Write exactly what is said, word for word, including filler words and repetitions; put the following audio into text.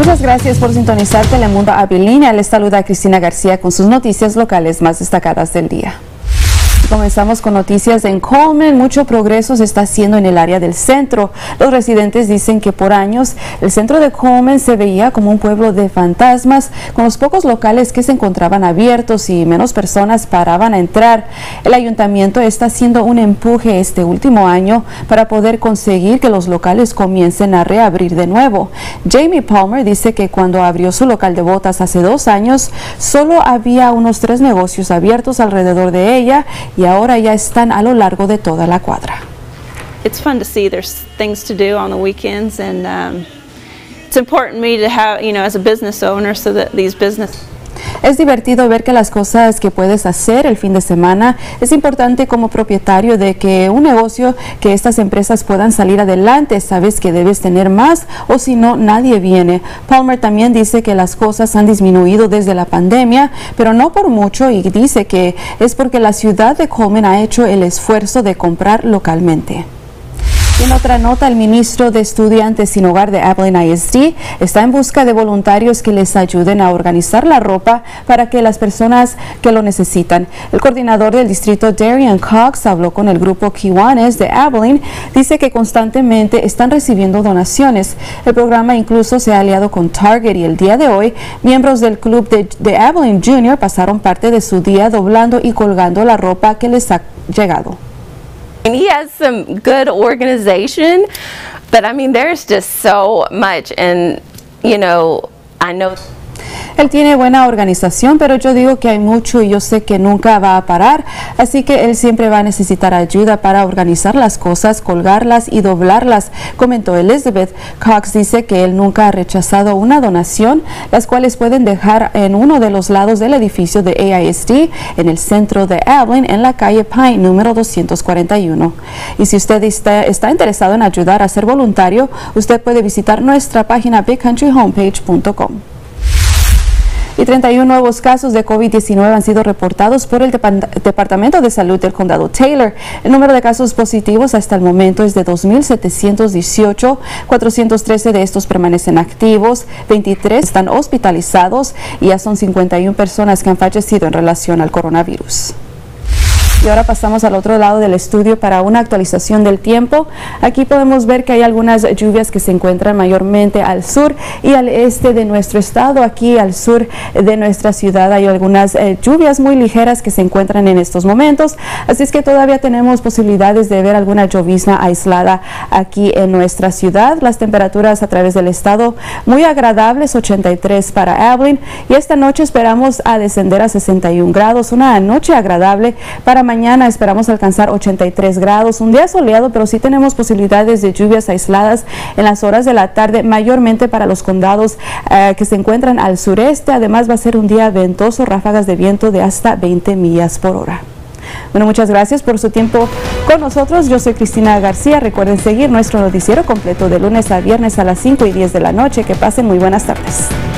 Muchas gracias por sintonizar Telemundo Abilinia. Les saluda Cristina García con sus noticias locales más destacadas del día. Comenzamos con noticias en Coleman. Mucho progreso se está haciendo en el área del centro. Los residentes dicen que por años el centro de Coleman se veía como un pueblo de fantasmas, con los pocos locales que se encontraban abiertos y menos personas paraban a entrar. El ayuntamiento está haciendo un empuje este último año para poder conseguir que los locales comiencen a reabrir de nuevo. Jamie Palmer dice que cuando abrió su local de botas hace dos años, solo había unos tres negocios abiertos alrededor de ella, y ahora ya están a lo largo de toda la cuadra. It's fun to see there's things to do on the weekends, and um, it's important to me to have, you know, as a business owner, so that these business Es divertido ver que las cosas que puedes hacer el fin de semana. Es importante como propietario de que un negocio, que estas empresas puedan salir adelante. Sabes que debes tener más o si no, nadie viene. Palmer también dice que las cosas han disminuido desde la pandemia, pero no por mucho, y dice que es porque la ciudad de Coleman ha hecho el esfuerzo de comprar localmente. En otra nota, el ministro de Estudiantes Sin Hogar de Abilene I S D está en busca de voluntarios que les ayuden a organizar la ropa para que las personas que lo necesitan. El coordinador del distrito, Darian Cox, habló con el grupo Kiwanis de Abilene. Dice que constantemente están recibiendo donaciones. El programa incluso se ha aliado con Target, y el día de hoy, miembros del club de, de Abilene Junior pasaron parte de su día doblando y colgando la ropa que les ha llegado. He has some good organization, but I mean, there's just so much, and you know, I know. Él tiene buena organización, pero yo digo que hay mucho y yo sé que nunca va a parar, así que él siempre va a necesitar ayuda para organizar las cosas, colgarlas y doblarlas, comentó Elizabeth. Cox dice que él nunca ha rechazado una donación, las cuales pueden dejar en uno de los lados del edificio de A I S D en el centro de Abilene, en la calle Pine número doscientos cuarenta y uno. Y si usted está, está interesado en ayudar a ser voluntario, usted puede visitar nuestra página big country homepage punto com. Y treinta y uno nuevos casos de COVID diecinueve han sido reportados por el Dep- Departamento de Salud del Condado Taylor. El número de casos positivos hasta el momento es de dos mil setecientos dieciocho, cuatrocientos trece de estos permanecen activos, veintitrés están hospitalizados y ya son cincuenta y una personas que han fallecido en relación al coronavirus. Y ahora pasamos al otro lado del estudio para una actualización del tiempo. Aquí podemos ver que hay algunas lluvias que se encuentran mayormente al sur y al este de nuestro estado. Aquí al sur de nuestra ciudad hay algunas eh, lluvias muy ligeras que se encuentran en estos momentos. Así es que todavía tenemos posibilidades de ver alguna llovizna aislada aquí en nuestra ciudad. Las temperaturas a través del estado muy agradables, ochenta y tres para Abilene. Y esta noche esperamos a descender a sesenta y un grados. Una noche agradable para mañana. Mañana esperamos alcanzar ochenta y tres grados, un día soleado, pero sí tenemos posibilidades de lluvias aisladas en las horas de la tarde, mayormente para los condados eh, que se encuentran al sureste. Además va a ser un día ventoso, ráfagas de viento de hasta veinte millas por hora. Bueno, muchas gracias por su tiempo con nosotros. Yo soy Cristina García. Recuerden seguir nuestro noticiero completo de lunes a viernes a las cinco y diez de la noche. Que pasen muy buenas tardes.